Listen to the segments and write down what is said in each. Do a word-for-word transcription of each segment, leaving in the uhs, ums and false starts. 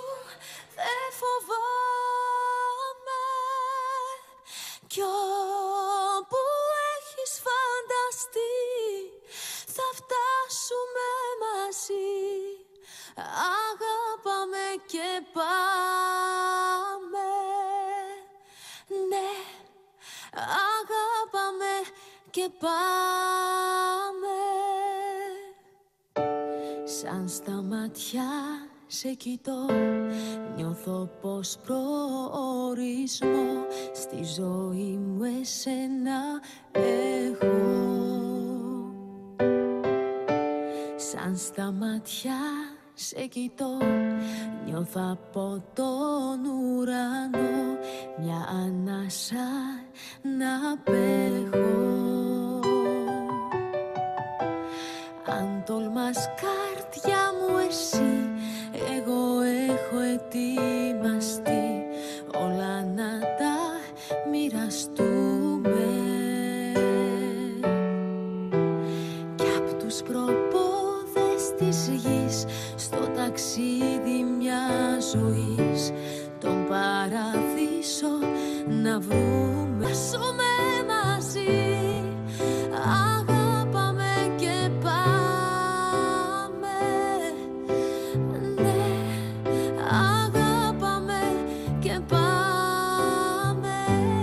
δεν φοβάμαι. Κι όπου έχεις φανταστεί θα φτάσουμε μαζί. Αγαπάμε και πάμε. Ναι, αγαπάμε και πάμε. Σαν στα ματιά σε κοιτώ, νιώθω πως προορισμό στη ζωή μου εσένα έχω. Σαν στα ματιά σε κοιτώ, νιώθω από τον ουρανό μια ανάσα να απέχω. Αν τολμάς καρδιά μου εσύ, εγώ έχω ετοιμαστεί όλα να τα μοιραστούμε. Κι απ' τους προπόδες της γης στο ταξίδι μια ζωής τον παραδείσο να βρούμε. Ζούμε μαζί. Αγαπάμε και πάμε. Ναι, αγαπάμε και πάμε.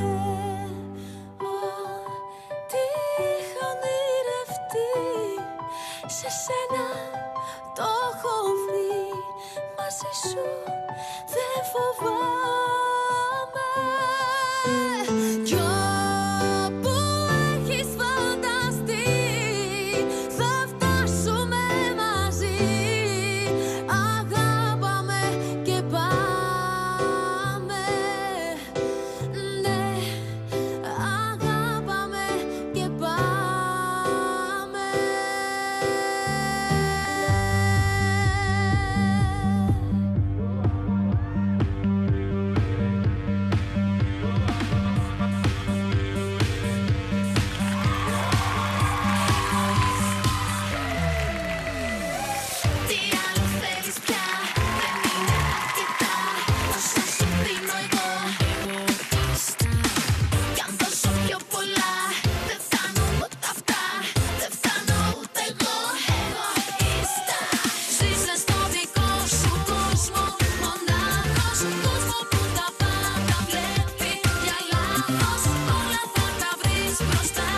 Τι είχα ονειρευτεί, σε σένα το έχω βρει. Μαζί σου δεν φοβάμαι. Κι όπου έχεις φανταστεί θα φτάσουμε μαζί. Αγαπάμε και πάμε. Ναι, αγαπάμε και πάμε. Τι άλλο θέλεις πια, δεν είναι αρκετά όσα σου δίνω εγώ. Εγωίστα. Κι αν δώσω πιο πολλά, δεν φτάνω ούτε αυτά. Δεν φτάνω ούτε εγώ. Εγωίστα. Ζήσε στο δικό σου κόσμο, μονάχος κόσμο που τα πάντα βλέπει για λάθος. Όλα θα τα βρεις μπροστά.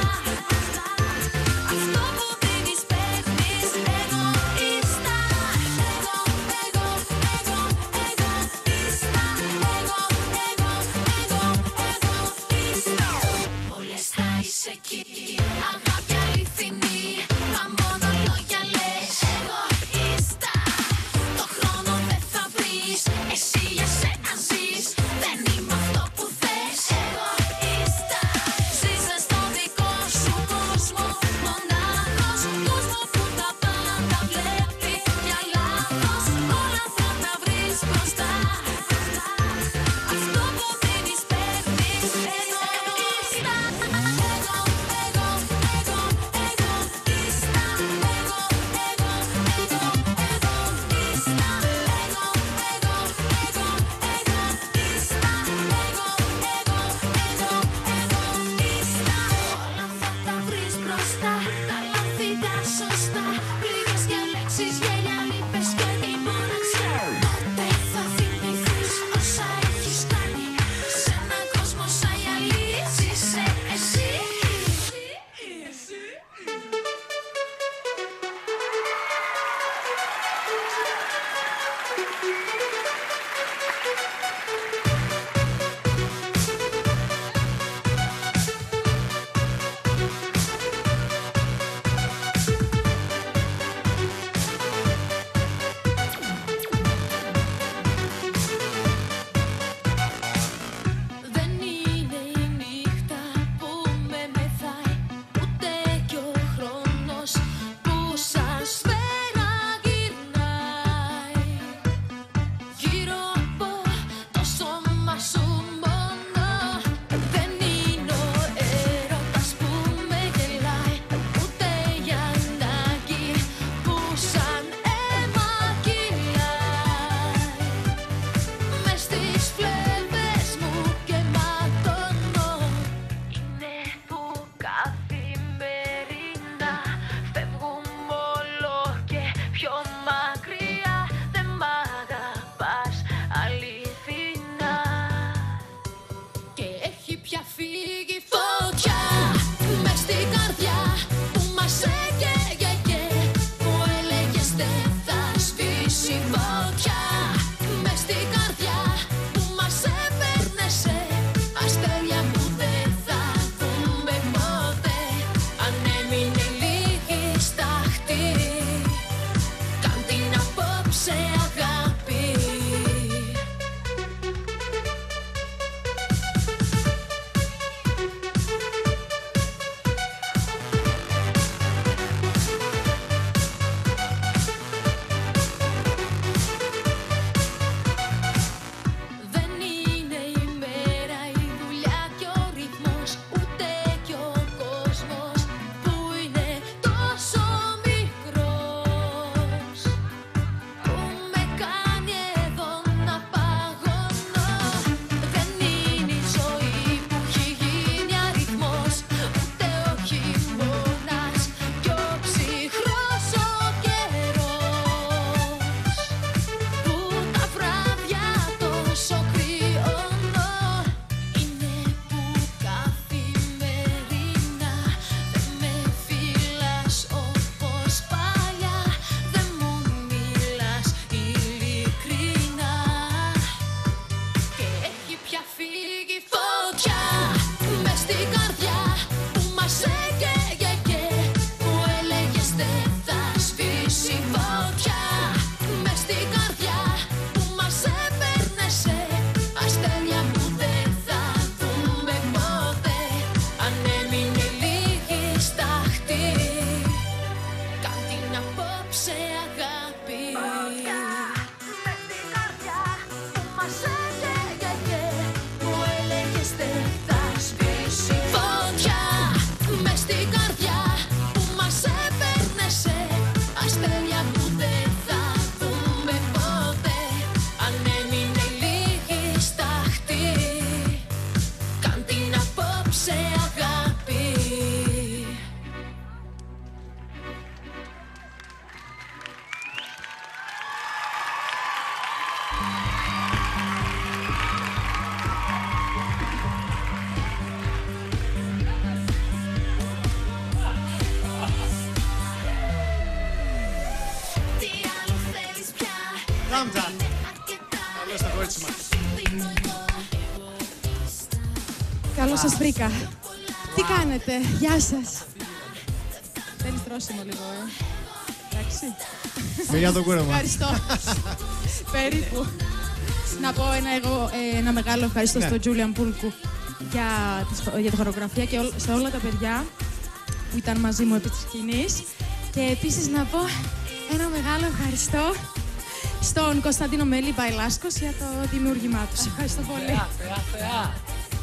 Αυτό που δίνεις παίρνεις. Εγωίστα. Εγώ, εγώ, εγώ, εγωίστα. Εγώ, εγώ, εγώ, εγωίστα. Όλες θα είσαι εκεί, αγάπη αληθινή, μα μόνο λόγια λες. Εγωίστα. Το χρόνο δεν θα βρεις, εσύ για σένα ζεις. Δεν είμαι αυτό που θες. Εγωίστα. Ζήσε στο δικό σου κόσμο, μονάχος κόσμο που τα πάντα βλέπει για λάθος. Όλα θα τα βρεις μπροστά. Αυτό που δίνεις παίρνεις. Εγωίστα. Εγώ, εγώ, εγώ, εγωίστα. Εγώ, εγώ, εγώ, εγωίστα. Εγώ, εγώ, εγώ, εγωίστα. Εγώ, εγώ, εγώ, εγωίστα. Όλα θα τα βρεις μπροστά. Τα λάθη τα σωστά. Πληγές και λέξεις, γέλια, λύπες και η μοναξιά. Τότε θα θυμηθείς όσα έχεις κάνει. Σ' έναν κόσμο σαν γυαλί ζήσε εσύ. Δεν είναι η νύχτα που με μεθάει, ούτε κι ο χρόνος που σαν σφαίρα γυρνάει. Γύρω από Καλώς σας βρήκα. Τι κάνετε, γεια σας. Θέλεις τρώσιμο λίγο, ε. Εντάξει. Μιλιά το κούρεμα. Ευχαριστώ. Περίπου. Να πω ένα, εγώ, ε, ένα μεγάλο ευχαριστώ Ναι. στον Τζούλιαν Πούλκου για, τις, για τη χορογραφία και ό, σε όλα τα παιδιά που ήταν μαζί μου επί της σκηνής. Και επίσης να πω ένα μεγάλο ευχαριστώ στον Κωνσταντίνο Μέλη Μπαϊλάσκος για το δημιούργημά τους. Ευχαριστώ πολύ. Θεά, θεά, θεά.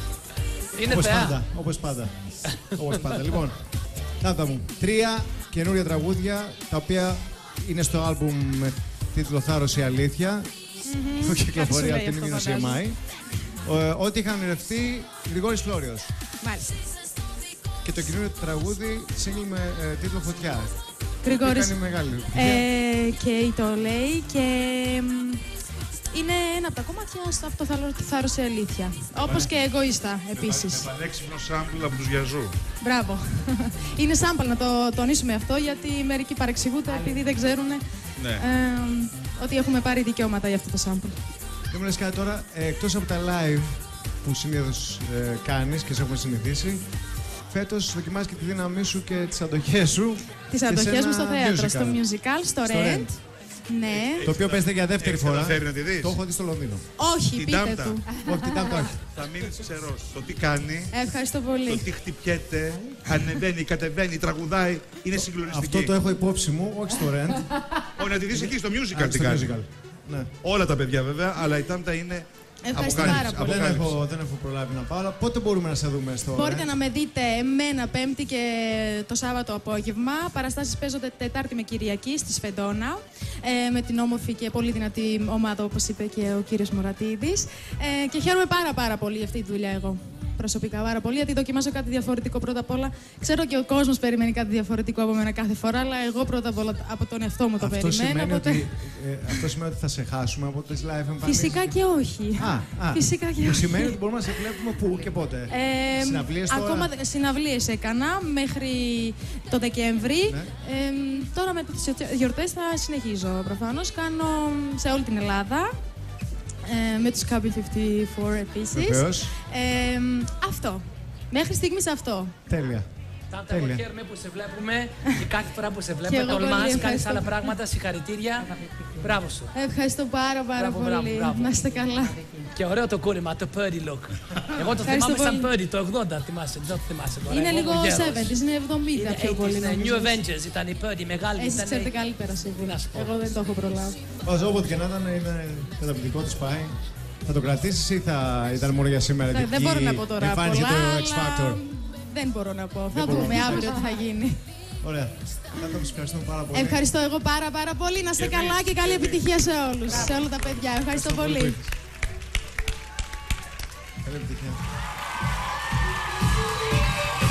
Είναι Όπως θεά. πάντα. Όπως πάντα. Όπως πάντα. Λοιπόν, Τάντα μου, τρία καινούρια τραγούδια τα οποία είναι στο άλμπουμ με τίτλο Θάρρος η Αλήθεια. Που κυκλοφορεί από την ίδια σι εμ άι. Ό,τι είχαν ονειρευτεί Γρηγόρης Φλόριος. Μάλιστα. Και το καινούριο τραγούδι single με ε, τίτλο Φωτιά. Γρηγόρης Κάνει μεγάλη επιτυχία. ε, και το λέει και μ, είναι ένα από τα κομμάτια στο από το θάρρο- Θάρρος η Αλήθεια. Όπως και εγωίστα επίσης. Με πανέξυπνο σάμπλ από τους Γιαζού. Μπράβο. Είναι sample να το τονίσουμε αυτό γιατί μερικοί παρεξηγούνται επειδή δεν ξέρουν Ναι. ε, ότι έχουμε πάρει δικαιώματα για αυτό το sample. Και μου λες κάτι τώρα, ε, εκτός από τα live που συνήθως ε, κάνεις και σε έχουμε συνηθίσει, φέτος δοκιμάζεις και τη δύναμή σου και τις αντοχές σου. Τις και σε αντοχές ένα μου στο θέατρο, musical. στο musical, στο Στο Rent. Rent. Ναι. Το οποίο παίζεται για δεύτερη Έχεις φορά. καταφέρει να τη δεις? Το έχω δει στο Λονδίνο. Όχι, Την πείτε Τάμτα. του. Όχι, την Τάμτα όχι. Θα μείνεις ξερός. Το τι κάνει, Ευχαριστώ το πολύ. τι χτυπιέται, ανεβαίνει, κατεβαίνει, τραγουδάει, είναι συγκλονιστική. Αυτό το έχω υπόψη μου, όχι στο Rent. Όχι, να τη δεις εκεί στο musical Α, τι στο κάνει. musical. Ναι. Όλα τα παιδιά βέβαια, αλλά η Τάμτα είναι Ευχαριστώ αποκάλυψη. πάρα πολύ. Δεν αποκάλυψη. έχω, δεν έχω προλάβει να πάω, αλλά πότε μπορούμε να σε δούμε στο Μπορείτε Rent? να με δείτε εμένα Πέμπτη και το Σάββατο απόγευμα. Παραστάσεις παίζονται Τετάρτη με Κυριακή στη Σφεντόνα. Ε, με την όμορφη και πολύ δυνατή ομάδα, όπως είπε και ο κύριος Μουρατίδης. Ε, και χαίρομαι πάρα πάρα πολύ για αυτή τη δουλειά εγώ. Προσωπικά πάρα πολύ, γιατί δοκιμάζω κάτι διαφορετικό πρώτα απ' όλα. Ξέρω και ο κόσμος περιμένει κάτι διαφορετικό από μένα κάθε φορά, αλλά εγώ πρώτα απ' όλα από τον εαυτό μου το Αυτό περιμένω. σημαίνει, οπότε... ότι, ε, αυτό σημαίνει ότι θα σε χάσουμε από τις live εμφανίσεις. Φυσικά και όχι. Α, α, Φυσικά και που όχι. σημαίνει ότι μπορούμε να σε βλέπουμε πού και πότε. Ε, Συναυλίες τώρα. Ακόμα δε- συναυλίες έκανα μέχρι το Δεκέμβρη. Ναι. Ε, τώρα με τις γιορτές θα συνεχίζω προφανώς. Κάνω σε όλη την Ελλάδα. Ε, με τους Cabin πενήντα τέσσερα επίσης. Βεβαίως. Ε, αυτό. Μέχρι στιγμής αυτό. Τέλεια. Τάντα, εγώ Τέλεια. χαίρομαι που σε βλέπουμε και κάθε φορά που σε Και βλέπουμε εγώ πολύ τολμάς, κάνεις ευχαριστώ. άλλα πράγματα, συγχαρητήρια. Μπράβο σου. Ευχαριστώ πάρα πάρα Μπράβο, πολύ. μπράβο, μπράβο. Να είστε καλά. Και ωραίο το κούρεμα, το Purdy look. Εγώ το Ευχαριστώ θυμάμαι σαν πολύ. Purdy, το ογδόντα, θυμάσαι, δεν το θυμάσαι τώρα. Είναι Εγώ λίγο είμαι γέρος. εβδομήντα, είναι εβδομήντα Είναι πιο πολύ. ογδόντα, νομίζω. New Avengers ήταν η Purdy, μεγάλη Εσείς ήταν. ξέρετε καλύτερα Τι σίγουρα. να σου πω. Εγώ δεν το έχω προλάβει. Βάζω όποτε και να ήταν, είναι καταπληκτικό της πάει. Θα το κρατήσεις ή θα ήταν μόνο για σήμερα? Δεν- Δεν μπορώ να πω τώρα πολλά, Εμφάνισε το X Factor. αλλά δεν μπορώ να πω. Θα μπορώ δούμε να πω. αύριο τι θα γίνει. Ωραία. Θα το ευχαριστούμε πάρα πολύ. Ευχαριστώ εγώ πάρα πάρα πολύ. Να είστε καλά και καλή επιτυχία σε όλους, σε όλα τα παιδιά. Ευχαριστώ πολύ. Καλή επιτυχία.